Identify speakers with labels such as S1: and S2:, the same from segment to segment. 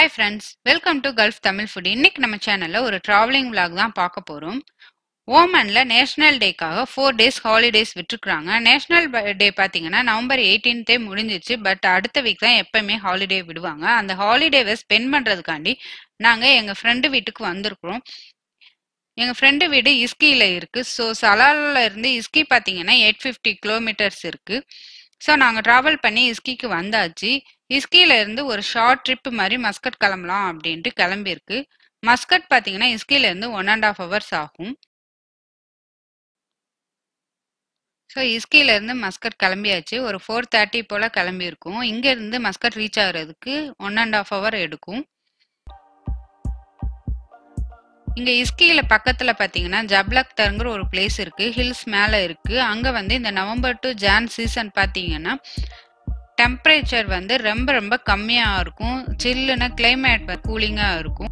S1: Hi friends, welcome to Gulf Tamil Food. இன்னைக்கு நம்ம சேனல்ல ஒரு traveling vlog தான் பார்க்க போறோம். ஓமன்ல நேஷனல் டேக்காக 4 days ஹாலிடேஸ் விட்டுருக்காங்க. நேஷனல் டே பாத்தீங்கன்னா நவம்பர் 18 முடிஞ்சிச்சு. பட் அடுத்த வீக் தான் எப்பவுமே ஹாலிடே விடுவாங்க. அந்த ஹாலிடேவை ஸ்பெண்ட் பண்றதுக்காண்டி நாங்க எங்க ஃப்ரெண்டு வீட்டுக்கு வந்திருக்கிறோம். எங்க ஃப்ரெண்டு வீடு இஸ்கில இருக்கு. ஸோ சலாலால இருந்து இஸ்கி பாத்தீங்கன்னா 850 கிலோமீட்டர்ஸ் இருக்கு. ஸோ நாங்கள் ட்ராவல் பண்ணி இஸ்கிக்கு வந்தாச்சு. இஸ்கில இருந்து ஒரு ஷார்ட் ட்ரிப் மாதிரி மஸ்கட் கிளம்பலாம் அப்படின்ட்டு கிளம்பியிருக்கு. மஸ்கட் பார்த்தீங்கன்னா இஸ்கில இருந்து 1.5 hours ஆகும். ஸோ இஸ்கில இருந்து மஸ்கட் கிளம்பியாச்சு. ஒரு 4:30 போல கிளம்பியிருக்கும். இங்க இருந்து மஸ்கட் ரீச் ஆகுறதுக்கு 1.5 hour எடுக்கும். இங்க இஸ்கில பக்கத்துல பாத்தீங்கன்னா ஜப்லக்தர்ங்கிற ஒரு பிளேஸ் இருக்கு. ஹில்ஸ் மேல இருக்கு. அங்க வந்து இந்த நவம்பர் டு ஜான் சீசன் பாத்தீங்கன்னா டெம்பரேச்சர் வந்து ரொம்ப ரொம்ப கம்மியா இருக்கும். சில்லுன்னு கிளைமேட் கூலிங்கா இருக்கும்.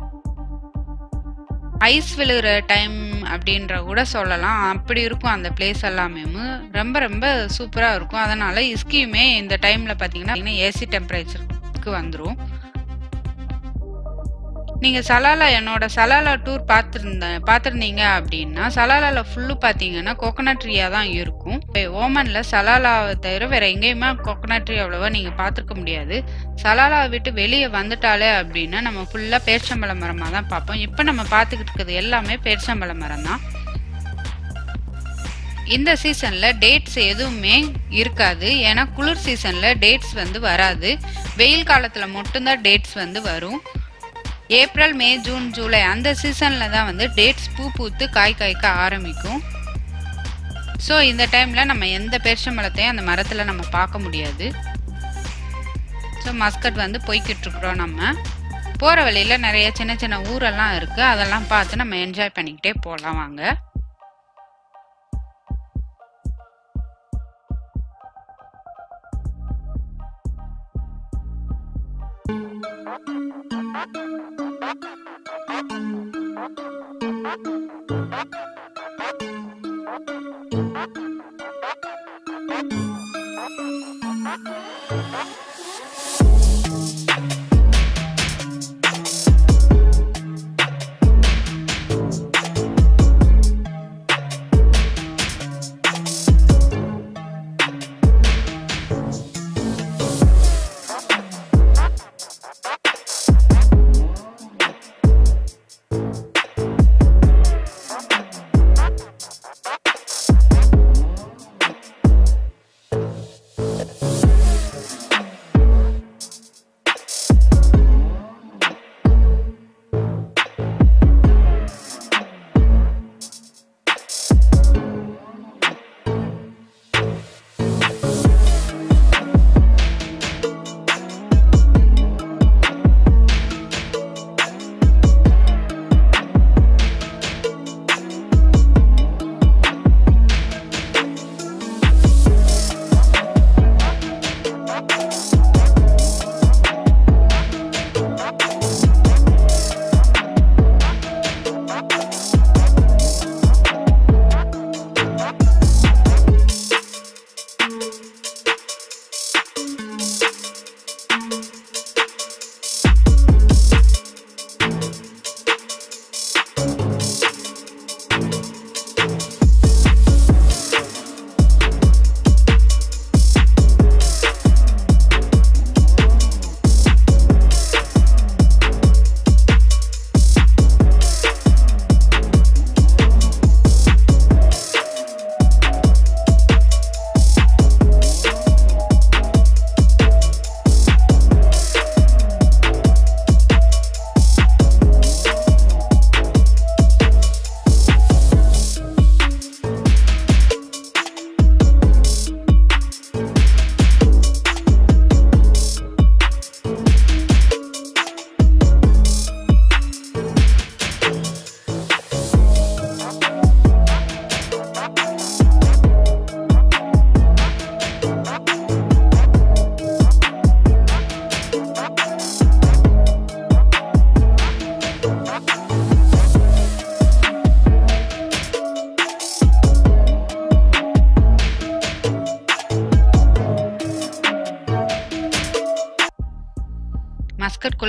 S1: ஐஸ் விழுகிற டைம் அப்படின்ற கூட சொல்லலாம். அப்படி இருக்கும் அந்த பிளேஸ் எல்லாமே. ரொம்ப ரொம்ப சூப்பரா இருக்கும். அதனால இஸ்கியுமே இந்த டைம்ல பாத்தீங்கன்னா ஏசி டெம்பரேச்சருக்கு வந்துடும். நீங்க என்னோட சலாலா டூர் பார்த்துருந்தீங்க அப்படின்னா சலாலால ஃபுல்லு பார்த்தீங்கன்னா கோகனட் ட்ரீயா தான் இருக்கும். ஓமன்ல சலாலாவை தவிர வேற எங்கேயுமே கோகனட் ட்ரீ அவ்வளவா நீங்க பார்த்துருக்க முடியாது. சலாலாவை விட்டு வெளியே வந்துட்டாலே அப்படின்னா நம்ம ஃபுல்லா பேரிச்சம்பழ மரமா தான் பார்ப்போம். இப்போ நம்ம பார்த்துக்கிட்டு இருக்கிறது எல்லாமே பேரிச்சம்பழ மரம் தான். இந்த சீசன்ல டேட்ஸ் எதுவுமே இருக்காது. ஏன்னா குளிர் சீசன்ல டேட்ஸ் வந்து வராது. வெயில் காலத்துல மட்டும்தான் டேட்ஸ் வந்து வரும். ஏப்ரல், மே, ஜூன், ஜூலை அந்த சீசன்ல தான் வந்து டேட்ஸ் பூத்து காய் காய்க்க ஆரம்பிக்கும். ஸோ இந்த டைம்ல நம்ம எந்த பேரிச்சம்பழத்தையும் அந்த மரத்துல நம்ம பார்க்க முடியாது. ஸோ மஸ்கட் வந்து போய்கிட்டு இருக்கிறோம். நம்ம போற வழியில நிறைய சின்ன சின்ன ஊரெல்லாம் இருக்கு. அதெல்லாம் பார்த்து நம்ம என்ஜாய் பண்ணிக்கிட்டே போகலாம் வாங்க.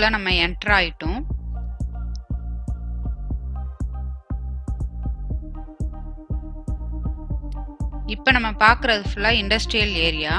S1: சிட்டிக்குள்ள நம்ம என்டர் ஆயிட்டோம். இப்போ நம்ம பார்க்குறது ஃபுல்லாக இண்டஸ்ட்ரியல் ஏரியா.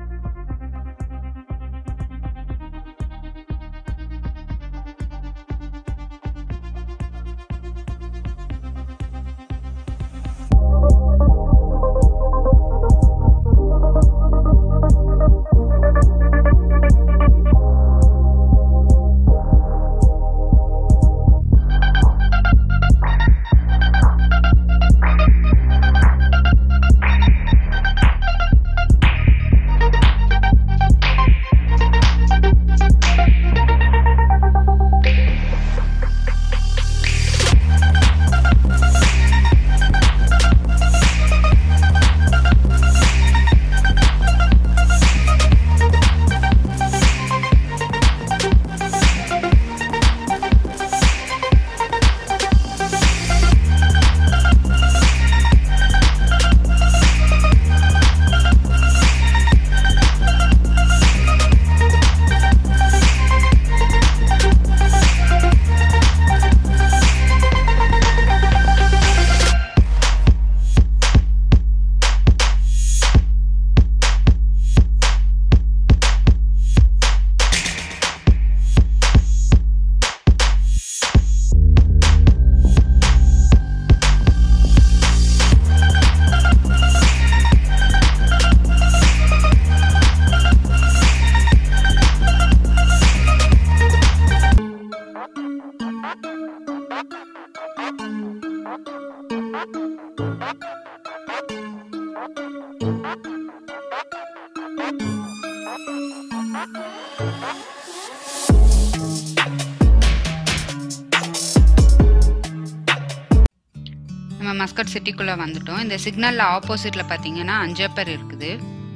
S1: நம்ம மஸ்கட் சிட்டிக்குள்ள வந்துட்டோம். இந்த சிக்னல்ல ஆப்போசிட்ல பாத்தீங்கன்னா அஞ்சப்பர் இருக்குது.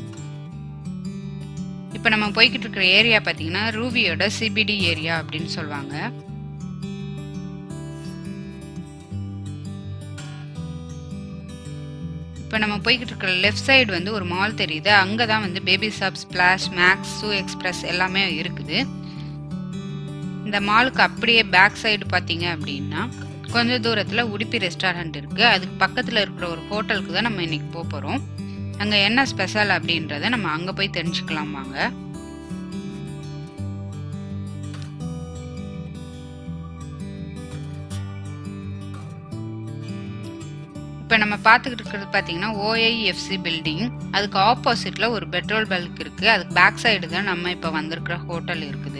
S1: இப்போ நம்ம போய்கிட்டு இருக்கிற ஏரியா பாத்தீங்கன்னா ரூவியோட சிபிடி ஏரியா அப்படின்னு சொல்லுவாங்க. இப்போ நம்ம போய்கிட்டு இருக்கிற லெஃப்ட் சைடு வந்து ஒரு மால் தெரியுது. அங்கே தான் வந்து Baby Shop, Splash, Max, Shoe Express எல்லாமே இருக்குது. இந்த மாலுக்கு அப்படியே பேக் சைடு பார்த்தீங்க அப்படின்னா கொஞ்சம் தூரத்தில் உடுப்பி ரெஸ்டாரண்ட் இருக்குது. அதுக்கு பக்கத்தில் இருக்கிற ஒரு ஹோட்டலுக்கு தான் நம்ம இன்னைக்கு போக போகிறோம். அங்கே என்ன ஸ்பெஷல் அப்படின்றத நம்ம அங்கே போய் தெரிஞ்சுக்கலாம் வாங்க. இப்போ நம்ம பார்த்துக்கிட்டு இருக்கிறது பார்த்தீங்கன்னா OIFC பில்டிங். அதுக்கு ஆப்போசிட்டில் ஒரு பெட்ரோல் பல்க் இருக்குது. அதுக்கு பேக் சைடு தான் நம்ம இப்போ வந்திருக்கிற ஹோட்டல் இருக்குது.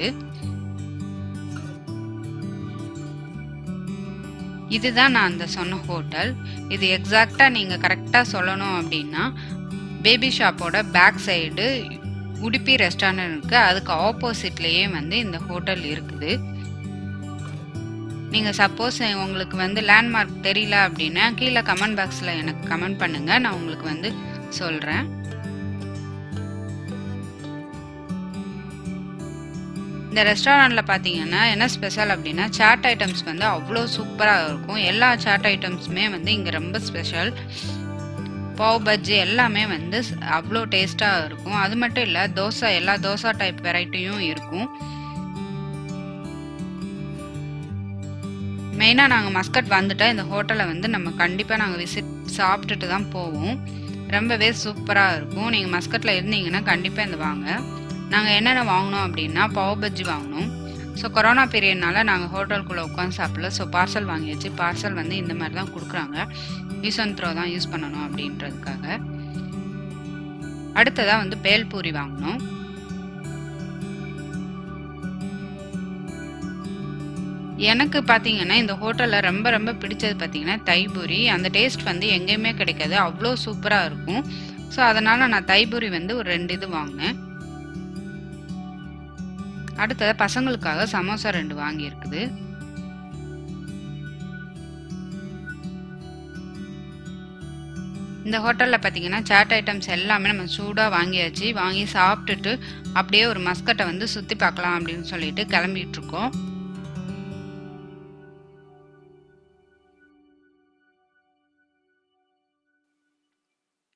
S1: இதுதான் நான் அந்த சொன்ன ஹோட்டல். இது எக்ஸாக்டாக நீங்கள் கரெக்டாக சொல்லணும் அப்படின்னா பேபி ஷாப்போட பேக் சைடு உடுப்பி ரெஸ்டாரண்ட் இருக்குது. அதுக்கு ஆப்போசிட்லேயே வந்து இந்த ஹோட்டல் இருக்குது. நீங்கள் சப்போஸ் உங்களுக்கு வந்து லேண்ட்மார்க் தெரியல அப்படின்னா கீழே கமெண்ட் பாக்ஸில் எனக்கு கமெண்ட் பண்ணுங்கள், நான் உங்களுக்கு வந்து சொல்கிறேன். இந்த ரெஸ்டாரண்ட்டில் பார்த்தீங்கன்னா என்ன ஸ்பெஷல் அப்படின்னா சாட் ஐட்டம்ஸ் வந்து அவ்வளோ சூப்பராக இருக்கும். எல்லா சாட் ஐட்டம்ஸுமே வந்து இங்கே ரொம்ப ஸ்பெஷல். பாவ் பஜ்ஜி எல்லாமே வந்து அவ்வளோ டேஸ்ட்டாக இருக்கும். அது மட்டும் இல்லை, தோசை, எல்லா தோசை டைப் வெரைட்டியும் இருக்கும். மெயினாக நாங்கள் மஸ்கட் வந்துட்டால் இந்த ஹோட்டலை வந்து நம்ம கண்டிப்பாக நாங்கள் விசிட் சாப்பிட்டுட்டு தான் போவோம். ரொம்பவே சூப்பராக இருக்கும். நீங்கள் மஸ்கட்டில் இருந்தீங்கன்னா கண்டிப்பாக இந்த வாங்க. நாங்கள் என்னென்ன வாங்கினோம் அப்படின்னா பாவ் பஜ்ஜி வாங்கினோம். ஸோ கொரோனா பீரியட்னால நாங்கள் ஹோட்டலுக்குள்ளே உட்காந்து சாப்பிடல. ஸோ பார்சல் வாங்கியாச்சு. பார்சல் வந்து இந்த மாதிரி தான் கொடுக்குறாங்க. யூஸ் அண்ட் த்ரோ தான் யூஸ் பண்ணணும் அப்படின்றதுக்காக. அடுத்ததாக வந்து பேல்பூரி வாங்கினோம். எனக்கு பார்த்தீங்கன்னா இந்த ஹோட்டலில் ரொம்ப ரொம்ப பிடிச்சது பார்த்தீங்கன்னா தைபூரி. அந்த டேஸ்ட் வந்து எங்கேயுமே கிடைக்காது, அவ்வளோ சூப்பராக இருக்கும். ஸோ அதனால் நான் தைபூரி வந்து ஒரு 2 இது வாங்கினேன். அடுத்தது பசங்களுக்காக சமோசா 2 வாங்கியிருக்குது. இந்த ஹோட்டலில் பார்த்தீங்கன்னா சாட் ஐட்டம்ஸ் எல்லாமே நம்ம சூடாக வாங்கியாச்சு. வாங்கி சாப்பிட்டுட்டு அப்படியே ஒரு மஸ்கட்டை வந்து சுற்றி பார்க்கலாம் அப்படின்னு சொல்லிட்டு கிளம்பிட்டு இருக்கோம்.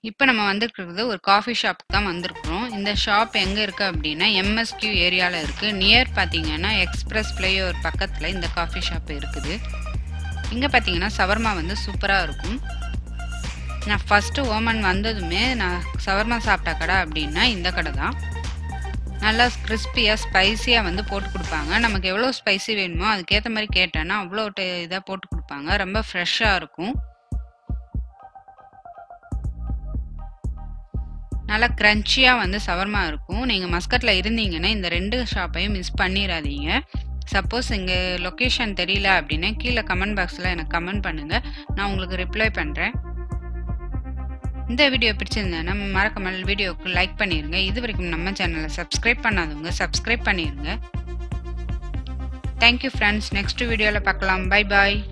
S1: இப்போ நம்ம வந்திருக்கிறது ஒரு காஃபி ஷாப்புக்கு தான் வந்திருக்கிறோம். இந்த ஷாப் எங்கே இருக்குது அப்படின்னா எம்எஸ்கியூ ஏரியாவில் இருக்குது. நியர் பார்த்தீங்கன்னா எக்ஸ்பிரஸ் ஃப்ளைஓவர் பக்கத்தில் இந்த காஃபி ஷாப் இருக்குது. இங்கே பார்த்தீங்கன்னா சவர்மா வந்து சூப்பராக இருக்கும். நான் ஃபஸ்ட்டு ஓமன் வந்ததுமே நான் சவர்மா சாப்பிட்ட கடை அப்படின்னா இந்த கடை தான். நல்லா கிறிஸ்பியாக ஸ்பைஸியாக வந்து போட்டு கொடுப்பாங்க. நமக்கு எவ்வளோ ஸ்பைசி வேணுமோ அதுக்கேற்ற மாதிரி கேட்டேன்னா அவ்வளோ இதாக போட்டு கொடுப்பாங்க. ரொம்ப ஃப்ரெஷ்ஷாக இருக்கும். நல்லா க்ரன்ச்சியாக வந்து சவர்மா இருக்கும். நீங்கள் மஸ்கட்டில் இருந்தீங்கன்னா இந்த 2 ஷாப்பையும் மிஸ் பண்ணிடாதீங்க. சப்போஸ் இங்கே லொக்கேஷன் தெரியல அப்படின்னா கீழே கமெண்ட் பாக்ஸில் எனக்கு கமெண்ட் பண்ணுங்கள். நான் உங்களுக்கு ரிப்ளை பண்ணுறேன். இந்த வீடியோ பிடிச்சிருந்தேன்னா மறக்காமல் வீடியோவுக்கு லைக் பண்ணிடுங்க. இது வரைக்கும் நம்ம சேனலை சப்ஸ்கிரைப் பண்ணாதவங்க சப்ஸ்கிரைப் பண்ணிடுங்க. Thank you friends. நெக்ஸ்ட் வீடியோவில் பார்க்கலாம். பை பாய்.